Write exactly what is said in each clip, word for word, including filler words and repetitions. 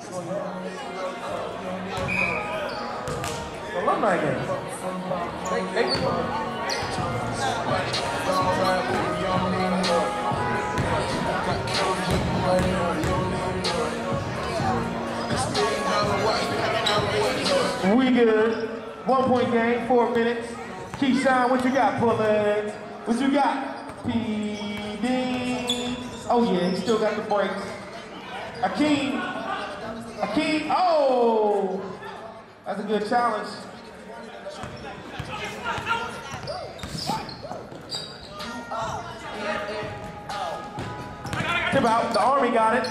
Alumni game. They, they We good. One point game, four minutes. Keyshawn, what you got, Pullins? What you got? P D. Oh yeah, he still got the brakes. Akeem. Akeem. Oh! That's a good challenge. Tip out. The Army got it.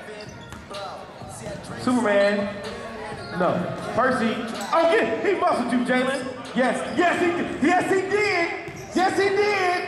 Superman. No. Percy. Oh, yeah. He muscled you, Jalen. Yes. Yes, he did. Yes, he did. Yes, he did.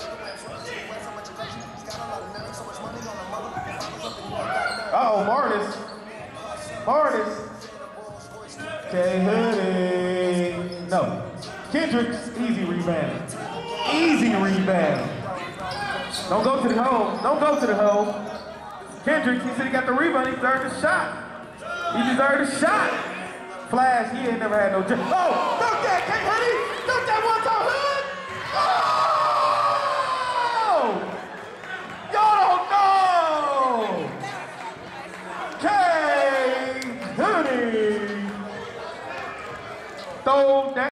Uh-oh, Martis. Martis. Okay, Hoodie. No. Kendrick's easy rebound. Easy rebound. Don't go to the hole. Don't go to the hole. Kendrick, he said he got the rebound. He deserved a shot. He deserved a shot. Flash, he ain't never had no jump. Oh, dunk that, K Hoodie. Dunk that one time, Hood. Oh! Y'all don't know. K Hoodie. Throw that.